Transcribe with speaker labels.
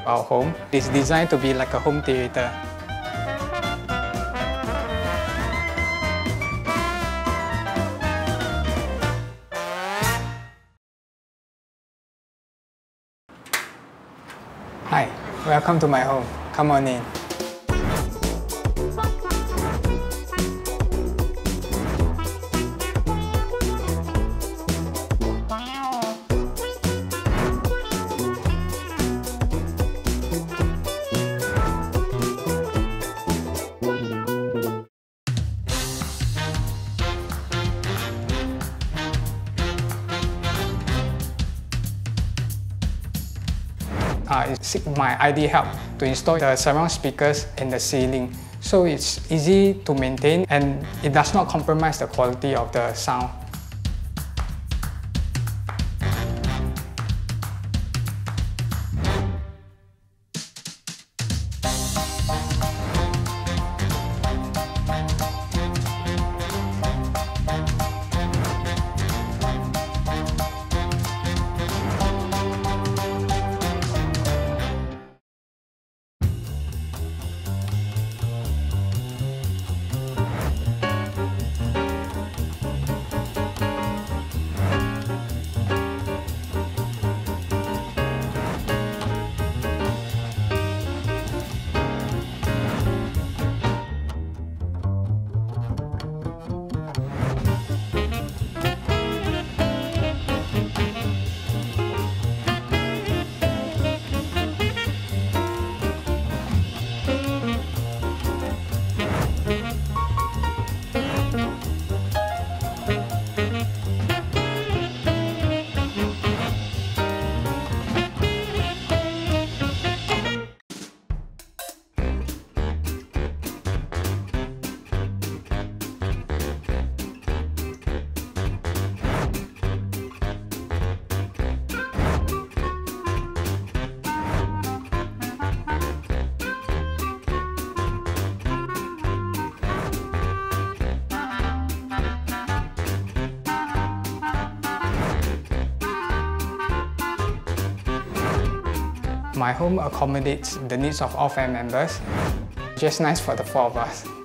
Speaker 1: our home. It's designed to be like a home theater. Hi, welcome to my home. Come on in. I seek my ID help to install the surround speakers in the ceiling, so it's easy to maintain and it does not compromise the quality of the sound. My home accommodates the needs of all family members. Just nice for the 4 of us.